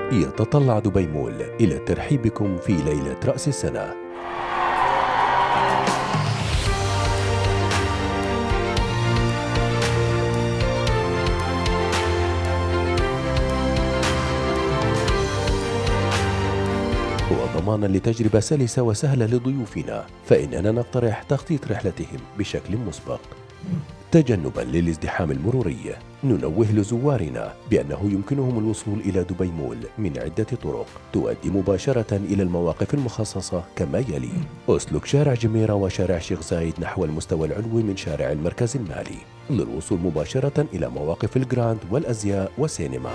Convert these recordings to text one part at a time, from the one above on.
يتطلع دبي مول إلى الترحيب بكم في ليلة رأس السنة. وضمانا لتجربة سلسة وسهلة لضيوفنا، فإننا نقترح تخطيط رحلتهم بشكل مسبق. تجنبا للازدحام المروري، ننوه لزوارنا بأنه يمكنهم الوصول إلى دبي مول من عدة طرق تؤدي مباشرة إلى المواقف المخصصة كما يلي: اسلك شارع جميرة وشارع شيخ زايد نحو المستوى العلوي من شارع المركز المالي للوصول مباشرة إلى مواقف الجراند والأزياء والسينما.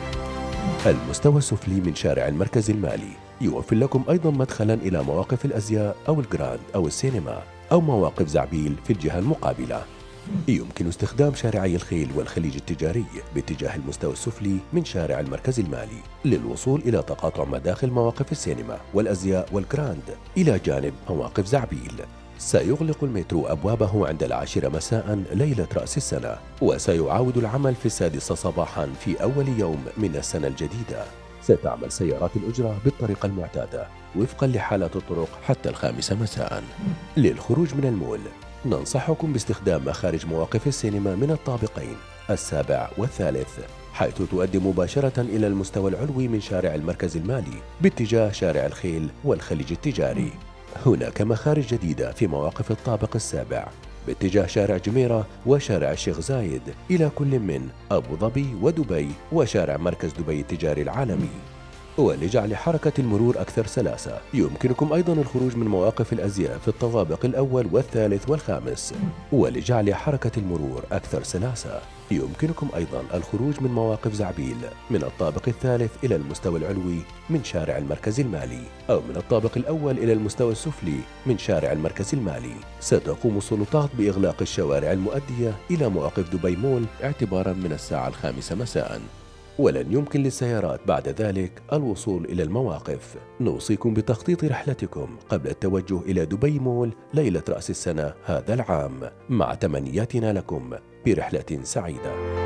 المستوى السفلي من شارع المركز المالي يوفر لكم أيضا مدخلا إلى مواقف الأزياء أو الجراند أو السينما أو مواقف زعبيل في الجهة المقابلة. يمكن استخدام شارعي الخيل والخليج التجاري باتجاه المستوى السفلي من شارع المركز المالي للوصول إلى تقاطع مداخل مواقف السينما والأزياء والجراند إلى جانب مواقف زعبيل. سيغلق المترو أبوابه عند 10 مساء ليلة رأس السنة، وسيعاود العمل في 6 صباحا في أول يوم من السنة الجديدة. ستعمل سيارات الأجرة بالطريقة المعتادة وفقا لحالة الطرق حتى 5 مساء. للخروج من المول ننصحكم باستخدام مخارج مواقف السينما من الطابقين 7 و3، حيث تؤدي مباشرة إلى المستوى العلوي من شارع المركز المالي باتجاه شارع الخيل والخليج التجاري. هناك مخارج جديدة في مواقف الطابق 7 باتجاه شارع جميرة وشارع الشيخ زايد إلى كل من أبو ظبي ودبي وشارع مركز دبي التجاري العالمي. ولجعل حركة المرور أكثر سلاسة يمكنكم أيضا الخروج من مواقف الأزياء في الطوابق الأول والثالث والخامس. ولجعل حركة المرور أكثر سلاسة يمكنكم أيضا الخروج من مواقف زعبيل من الطابق الثالث إلى المستوى العلوي من شارع المركز المالي، أو من الطابق الأول إلى المستوى السفلي من شارع المركز المالي. ستقوم السلطات بإغلاق الشوارع المؤدية إلى مواقف دبي مول اعتبارا من الساعة 5 مساء، ولن يمكن للسيارات بعد ذلك الوصول إلى المواقف. نوصيكم بتخطيط رحلتكم قبل التوجه إلى دبي مول ليلة رأس السنة هذا العام، مع تمنياتنا لكم برحلة سعيدة.